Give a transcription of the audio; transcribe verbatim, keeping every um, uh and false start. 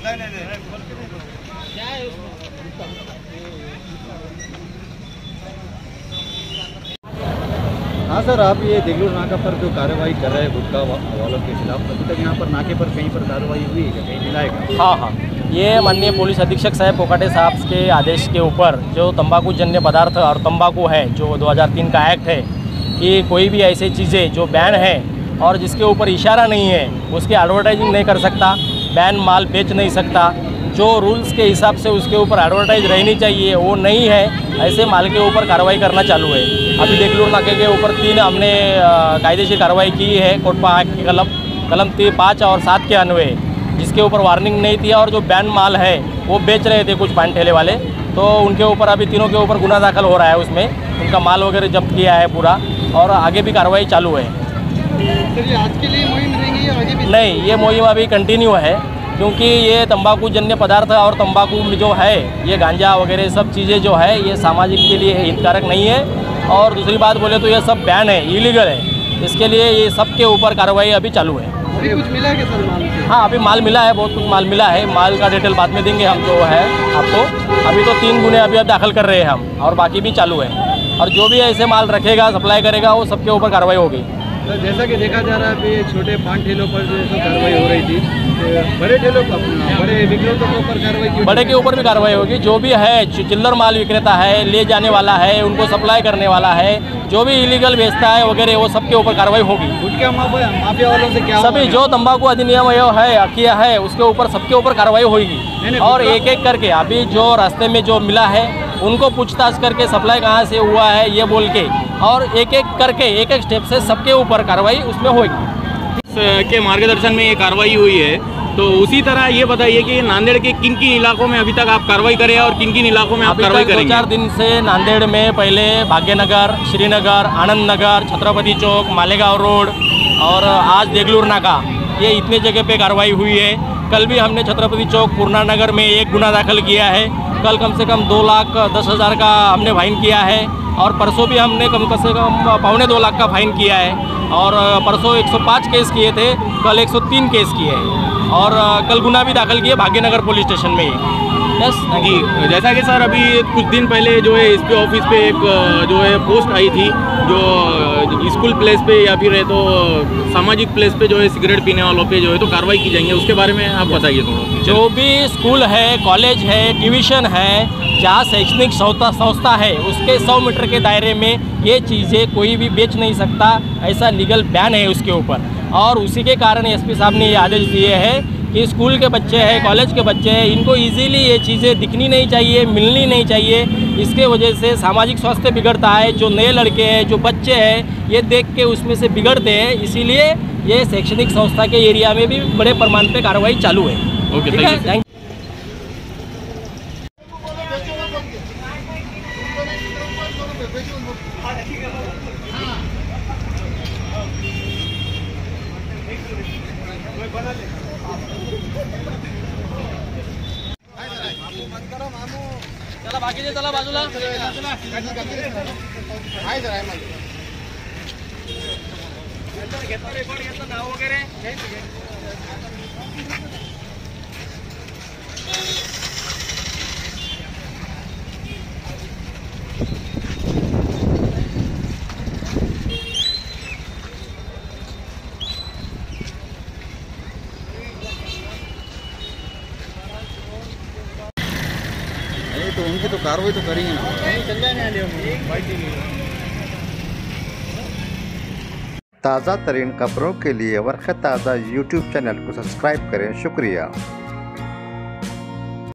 हाँ सर, आप ये देगलूर नाका पर जो कार्रवाई कर रहे हैं गुटखा वालों के खिलाफ, अभी तक यहाँ पर नाके पर कहीं पर कार्रवाई हुई है क्या, कहीं मिला है क्या? हाँ हाँ, ये माननीय पुलिस अधीक्षक साहब पोकाटे साहब के आदेश के ऊपर जो तंबाकू जन्य पदार्थ और तंबाकू है, जो दो हज़ार तीन का एक्ट है कि कोई भी ऐसी चीज़ें जो बैन है और जिसके ऊपर इशारा नहीं है उसकी एडवर्टाइजिंग नहीं कर सकता, बैन माल बेच नहीं सकता, जो रूल्स के हिसाब से उसके ऊपर एडवर्टाइज रहनी चाहिए वो नहीं है, ऐसे माल के ऊपर कार्रवाई करना चालू है। अभी देगलूर नाके के ऊपर तीन हमने कायदेशीर कार्रवाई की है कोटपा एक्ट की कलम कलम तीन पाँच और सात के अन्वय, जिसके ऊपर वार्निंग नहीं थी और जो बैन माल है वो बेच रहे थे कुछ पान ठेले वाले, तो उनके ऊपर अभी तीनों के ऊपर गुना दाखिल हो रहा है, उसमें उनका माल वगैरह जब्त किया है पूरा और आगे भी कार्रवाई चालू है। सर, ये आज के लिए मुहिम रहेंगी या आगे भी? नहीं, ये मुहिम अभी कंटिन्यू है, क्योंकि ये तंबाकू जन्य पदार्थ और तंबाकू जो है, ये गांजा वगैरह सब चीज़ें जो है ये सामाजिक के लिए हितकारक नहीं है, और दूसरी बात बोले तो ये सब बैन है, इलीगल है, इसके लिए ये सब के ऊपर कार्रवाई अभी चालू है। अभी कुछ मिला है क्या सर माल से? हाँ, अभी माल मिला है, बहुत कुछ माल मिला है, माल का डिटेल बाद में देंगे हम जो है आपको। अभी तो तीन गुने अभी दाखिल कर रहे हैं हम और बाकी भी चालू है, और जो भी ऐसे माल रखेगा सप्लाई करेगा वो सबके ऊपर कार्रवाई होगी। तो जैसा कि देखा जा रहा है अभी छोटे पान ठेलों पर जो है कार्रवाई हो रही थी, तो बड़े ठेलों पर, बड़े विक्रेताओं के ऊपर कार्रवाई की? बड़े के ऊपर भी कार्रवाई होगी, जो भी है चिल्लर माल विक्रेता है, ले जाने वाला है, उनको सप्लाई करने वाला है, जो भी इलीगल बेचता है वगैरह वो सबके ऊपर कार्रवाई होगी। गुटखा माफिया वालों से क्या सभी जो तंबाकू अधिनियम ये है किया है उसके ऊपर सबके ऊपर कार्रवाई होगी, और एक एक करके अभी जो रास्ते में जो मिला है उनको पूछताछ करके सप्लाई कहाँ से हुआ है ये बोल के, और एक एक करके एक एक स्टेप से सबके ऊपर कार्रवाई उसमें होगी। के मार्गदर्शन में ये कार्रवाई हुई है, तो उसी तरह ये बताइए कि नांदेड़ के किन किन इलाकों में अभी तक आप कार्रवाई करें और किन किन इलाकों में आप कार्रवाई करेंगे? दो चार दिन से नांदेड़ में पहले भाग्यनगर, श्रीनगर, आनंद नगर, छत्रपति चौक, मालेगांव रोड और आज देगलूर नाका, ये इतने जगह पे कार्रवाई हुई है। कल भी हमने छत्रपति चौक पूर्णा नगर में एक गुना दाखिल किया है, कल कम से कम दो लाख दस हज़ार का हमने फाइन किया है, और परसों भी हमने कम से कम पौने दो लाख का फाइन किया है, और परसों एक सौ पाँच केस किए थे, कल एक सौ तीन केस किए हैं, और कल गुना भी दाखिल किए भाग्यनगर पुलिस स्टेशन में ही। यस जी, जैसा कि सर अभी कुछ दिन पहले जो है एस पी ऑफिस पे एक जो है पोस्ट आई थी, जो स्कूल प्लेस पे या फिर है तो सामाजिक प्लेस पे जो है सिगरेट पीने वालों पे जो है तो कार्रवाई की जाएंगे, उसके बारे में आप बताइए थोड़ा। जो भी स्कूल है, कॉलेज है, ट्यूशन है, जहाँ शैक्षणिक संस्था संस्था है उसके सौ मीटर के दायरे में ये चीज़ें कोई भी बेच नहीं सकता, ऐसा लीगल बैन है उसके ऊपर। और उसी के कारण एसपी साहब ने ये आदेश दिए हैं कि स्कूल के बच्चे हैं, कॉलेज के बच्चे हैं, इनको इजीली ये चीज़ें दिखनी नहीं चाहिए, मिलनी नहीं चाहिए। इसके वजह से सामाजिक स्वास्थ्य बिगड़ता है, जो नए लड़के हैं, जो बच्चे हैं, ये देख के उसमें से बिगड़ते हैं, इसीलिए ये शैक्षणिक संस्था के एरिया में भी बड़े पैमाने पे कार्रवाई चालू है। ओके, ठीक है, थैंक यू। चला बाकीचे चला बाजूला घेतलं रेकॉर्ड घेतलं नाव वगैरे तो उनकी तो कार्रवाई तो करेंगे ना। चल जाने ताज़ा तरीन खबरों के लिए वर्क़ ताज़ा यूट्यूब चैनल को सब्सक्राइब करें। शुक्रिया।